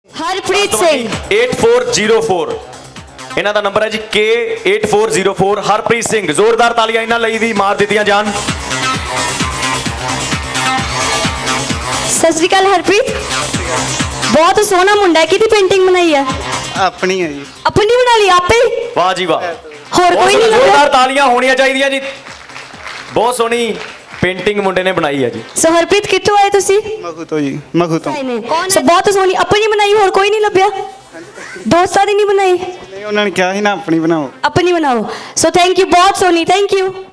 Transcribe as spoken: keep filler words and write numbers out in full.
Harpreet Singh eight four zero four इन्हां दा number है जी के eight four zero four. Harpreet Singh, जोरदार तालियां इन्हां लई भी मार दित्तियां जान। सत श्री अकाल हरप्रीत, बहुत सोहना मुंडा है, किहदी पेंटिंग बनाई है? अपनी है जी। अपनी बना ली आपे? वाह जी वाह, होर कोई नहीं? जोरदार तालियां होनियां चाहिए जी, बहुत सोहनी पेंटिंग मुंडे ने बनाई है जी। सो हरप्रीत कित्थों आए तुसी? मखू तो जी, मखू तो। सो बहुत सोहनी अपनी बनाई, होर कोई नहीं लभ्या? दोस्तां दी नहीं बनाई? नहीं, उन्होंने कहा ही ना अपनी बनाओ। अपनी बनाओ। सो थैंक यू, बहुत सोहनी, थैंक यू।